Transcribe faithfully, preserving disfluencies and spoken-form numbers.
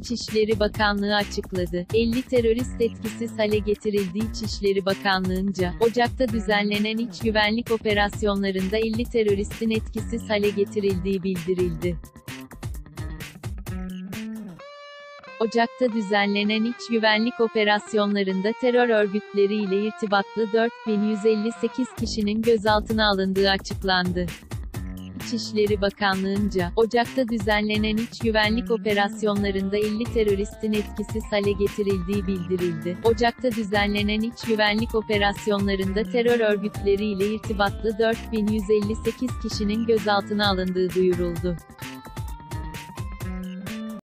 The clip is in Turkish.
İçişleri Bakanlığı açıkladı. elli terörist etkisiz hale getirildi. İçişleri Bakanlığı'nca, Ocak'ta düzenlenen iç güvenlik operasyonlarında elli teröristin etkisiz hale getirildiği bildirildi. Ocak'ta düzenlenen iç güvenlik operasyonlarında terör örgütleriyle irtibatlı dört bin yüz elli sekiz kişinin gözaltına alındığı açıklandı. İçişleri Bakanlığı'nca, Ocak'ta düzenlenen iç güvenlik operasyonlarında elli teröristin etkisiz hale getirildiği bildirildi. Ocak'ta düzenlenen iç güvenlik operasyonlarında terör örgütleriyle irtibatlı dört bin yüz elli sekiz kişinin gözaltına alındığı duyuruldu.